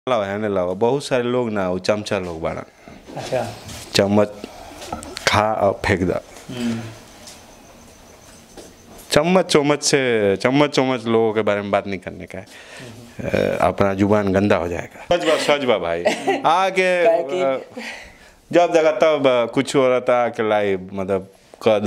है लावा बहुत सारे लोग ना वो चमचा लोग बाड़ा। अच्छा। चम्मच खा और फेंक दा। चम्मच लोगों के बारे में बात नहीं करने का है। अपना जुबान गंदा हो जाएगा। सच बा भाई आके जब जगह तब कुछ हो रहा था कि लाइव मतलब कद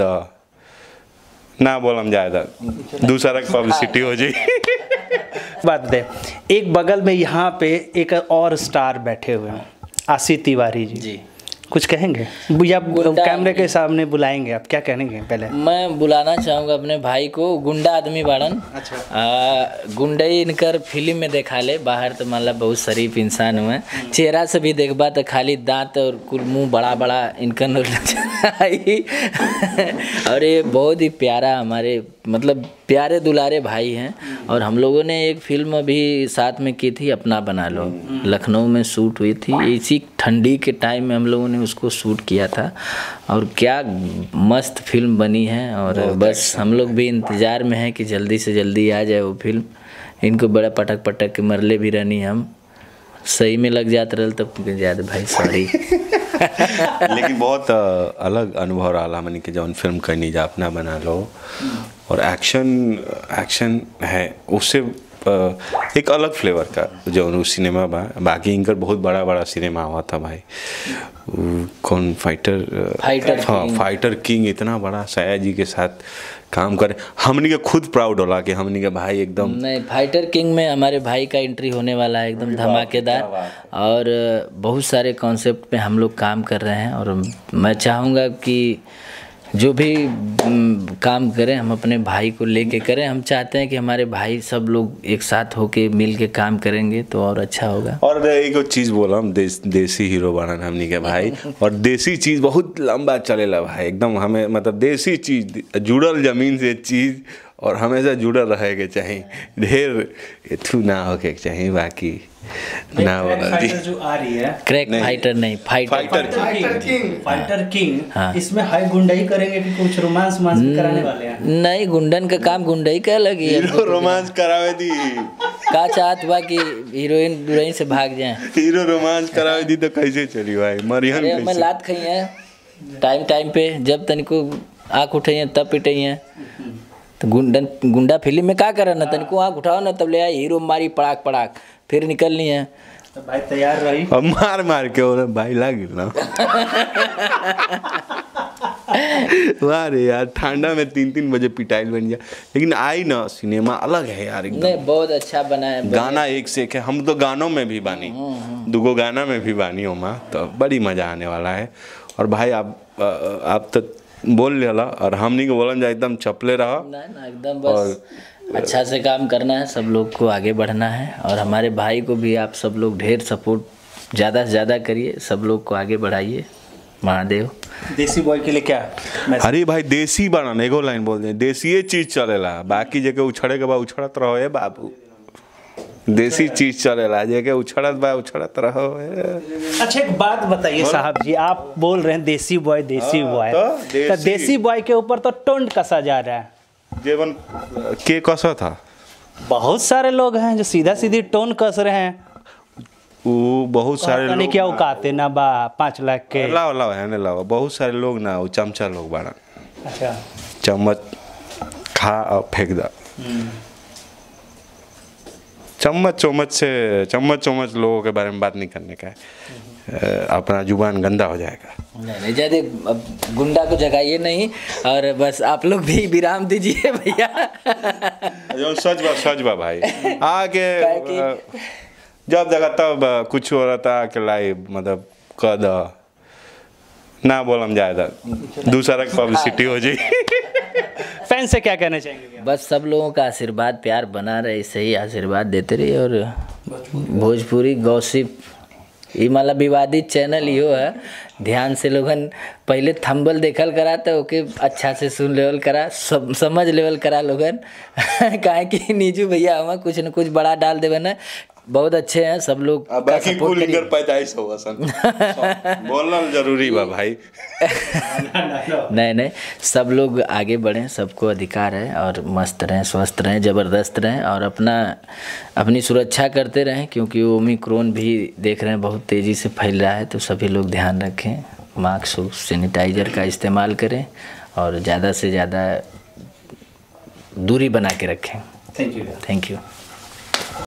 ना बोलम जाएगा दूसरा पब्लिसिटी हो जाए। बात दे एक बगल में यहाँ पे एक और स्टार बैठे हुए हैं आशी तिवारी जी कुछ कहेंगे या कैमरे के सामने बुलाएंगे आप क्या कहेंगे? पहले मैं बुलाना चाहूँगा अपने भाई को। गुंडा आदमी बाड़न। अच्छा। गुंडई इनकर फिल्म में देखा ले बाहर तो मतलब बहुत शरीफ इंसान हुए। चेहरा से भी देखबा तो खाली दांत और कुल मुँह बड़ा बड़ा इनका आई। और ये बहुत ही प्यारा हमारे मतलब प्यारे दुलारे भाई हैं। और हम लोगों ने एक फिल्म अभी साथ में की थी अपना बना लो, लखनऊ में शूट हुई थी। इसी ठंडी के टाइम में हम लोगों ने उसको शूट किया था और क्या मस्त फिल्म बनी है। और बस हम लोग भी इंतज़ार में हैं कि जल्दी से जल्दी आ जाए वो फिल्म। इनको बड़ा पटक पटक के मरले भी रहनी हम सही में लग जाते रहे तब ज़्यादा भाई सॉरी। लेकिन बहुत अलग अनुभव रहा हमने कि जौन फिल्म करनी जा अपना बना लो और एक्शन है उससे एक अलग फ्लेवर का जो सिनेमा बा। बाकी इनकर बहुत बड़ा सिनेमा हुआ था भाई। कौन फाइटर किंग इतना बड़ा सया जी के साथ काम करे हमने के खुद प्राउड होला कि हमने के भाई एकदम नहीं। फाइटर किंग में हमारे भाई का एंट्री होने वाला है एकदम धमाकेदार। और बहुत सारे कॉन्सेप्ट पे हम लोग काम कर रहे हैं और मैं चाहूँगा कि जो भी काम करें हम अपने भाई को लेके करें। हम चाहते हैं कि हमारे भाई सब लोग एक साथ होके मिल के काम करेंगे तो और अच्छा होगा। और एक चीज़ बोला हम देसी हीरो बना हमनी के भाई। और देसी चीज़ बहुत लंबा चलेला भाई एकदम। हमें मतलब देसी चीज़ जुड़ल जमीन से चीज़ और हमेशा जुड़ल रहे के चाहिए। ढेर एथू ना हो के चाहिए बाकी ना बोला जी। जो आ रही है क्रैक फाइटर नहीं फाइटर किंग हाँ। इसमें हाई गुंडाई करेंगे कि कुछ रोमांस कराने वाले हैं? नहीं गुंडन का काम गुंडाई का लगी है। हीरो रोमांस करावे दी का चाहत बा कि हीरोइन दुराई से भाग जाए। हीरो रोमांस करावे दी तो कैसे चली भाई मरियन कैसे? मैं लात खाई है टाइम पे जब तनिको आँख उठाई है तब पिटाई है। तो गुंडा फिल्म में क्या करे ना तनिको आँख उठाओ ना तब ले आए हीरो मारी पड़ाक फिर निकलनी है। तो भाई तैयार रही अब मार के और भाई लागिल ना। वाह यार ठंडा में 3 बजे पिटाइल बन गया। लेकिन आई ना सिनेमा अलग है यार एकदम। नहीं बहुत अच्छा बना है। गाना एक से एक है। हम तो गानों में भी बानी दुगो गाना में भी बानी हो माँ तो बड़ी मजा आने वाला है। और भाई आप तो बोल लेला और हमनी को बोलन जाए एकदम चपले रहा ना एकदम बस अच्छा से काम करना है। सब लोग को आगे बढ़ना है और हमारे भाई को भी आप सब लोग ढेर सपोर्ट ज़्यादा से ज़्यादा करिए। सब लोग को आगे बढ़ाइए। महादेव देसी बॉय के लिए क्या? अरे भाई देसी बना एगो लाइन बोल दे देसी चीज चलेला बाकी जगह उछड़े के बाद उछड़त रहो बाबू। देसी चीज चलेला जगह उछड़त रहो। अच्छा एक बात बताइए साहब जी आप बोल रहे हैं देसी बॉय तो देसी बॉय के ऊपर तो टोंड कसा जा रहा है। जीवन के कसा था बहुत सारे लोग हैं जो सीधी टोन कस रहे हैं। वो बहुत सारे लोग क्या उकाते ना बा 5 लाख के लावा बहुत सारे लोग ना वो चमचा लोग बाड़ा। अच्छा। चम्मच खा और फेंक दा। चम्मच लोगों के बारे में बात नहीं करने का है। अपना जुबान गंदा हो जाएगा। नहीं ज़्यादा गुंडा को जगाइए नहीं और बस आप लोग भी विराम दीजिए भैया। सच बा भाई आके जब जगह तब कुछ हो रहा था कि लाइव मतलब कद ना बोलम जाएगा दूसरा पब्लिसिटी हो जाए। फैन से क्या कहना चाहेंगे? बस सब लोगों का आशीर्वाद प्यार बना रहे सही आशीर्वाद देते रहिए। और भोजपुरी गॉसिप ये मतलब विवादित चैनल यो है। ध्यान से लोगन पहले थंबल देखल करा तो ओके अच्छा से सुन लेवल करा समझ लेवल करा लोगन। काहे कि नीजू भैया हम कुछ न कुछ बड़ा डाल देवे ना बहुत अच्छे हैं सब लोग का बाकी सपोर्ट कुल करिए। इनकर पैदाइश होगा सन बोलना जरूरी बा भाई। नहीं सब लोग आगे बढ़ें, सबको अधिकार है और मस्त रहें, स्वस्थ रहें, ज़बरदस्त रहें और अपनी सुरक्षा करते रहें, क्योंकि ओमिक्रॉन भी देख रहे हैं बहुत तेज़ी से फैल रहा है। तो सभी लोग ध्यान रखें, मास्क सैनिटाइज़र का इस्तेमाल करें और ज़्यादा से ज़्यादा दूरी बना के रखें। Thank you. Thank you.